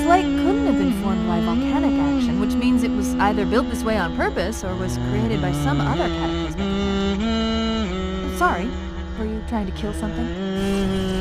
lake couldn't have been formed by volcanic action, which means it was either built this way on purpose or was created by some other cataclysmic event. Sorry, were you trying to kill something?